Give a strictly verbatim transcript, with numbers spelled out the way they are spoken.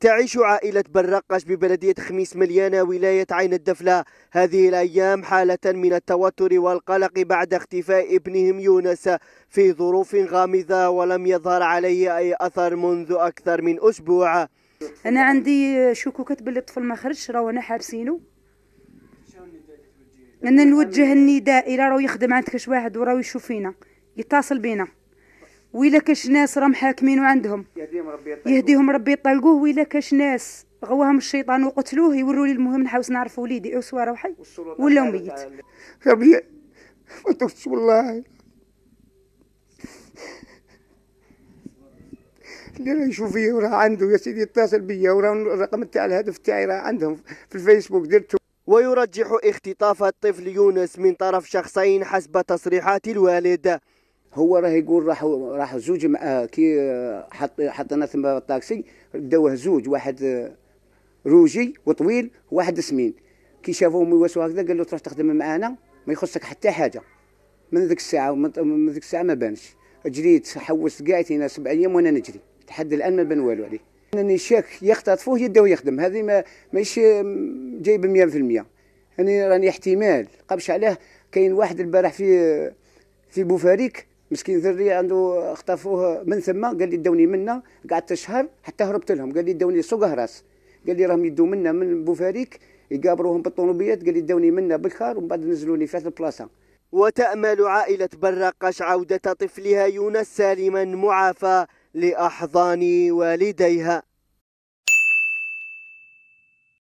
تعيش عائلة برقش ببلدية خميس مليانة ولاية عين الدفلة هذه الأيام حالة من التوتر والقلق بعد اختفاء ابنهم يونس في ظروف غامضة ولم يظهر عليه أي أثر منذ أكثر من أسبوع. أنا عندي شكوكات باللي الطفل ما خرجش، راهو أنا حابسينه. أنا نوجه النداء إلى راهو يخدم عند كاش واحد وراهو يشوف فينا يتصل بينا، وإلا كاش ناس راهم حاكمينه عندهم يهديهم ربي يطلقوه، وإلا كاش ناس غواهم الشيطان وقتلوه يوروا لي. المهم نحاول نعرف وليدي سواء راهو حي ولا ميت. ربي ما تقولش والله اللي راه يشوف فيه وراه عنده يا سيدي يتصل بيا، وراه الرقم تاع الهاتف تاعي راه عندهم في الفيسبوك درته. ويرجح اختطاف الطفل يونس من طرف شخصين حسب تصريحات الوالد. هو راه يقول راحوا راحوا زوج مع كي حط حطينا ثم الطاكسي داوه زوج، واحد روجي وطويل وواحد سمين. كي شافوهم يواسوا هكذا قال له تروح تخدم معانا ما يخصك حتى حاجه. من ذيك الساعه من ذيك الساعه ما بانش، جريت حوست قاعتين سبع ايام وانا نجري لحد الان ما بان والو عليه. انني شاك يختطفوه يداو يخدم، هذه ما ماهيش جايب مية بالمية. انا راني احتمال قبش عليه. كاين واحد البارح في في بوفاريك مسكين ذري عنده اختطفوه من ثم، قال لي داوني منا قعدت شهر حتى هربت لهم. قال لي داوني سوق هراس، قال لي راهم يدوا منا من بوفاريك يقابروهم بالطونوبيات، قال لي داوني منا بالخار ومن بعد نزلوني في هذه البلاصه. وتأمل عائلة برقش عودة طفلها يونس سالما معافى لأحضان والديها.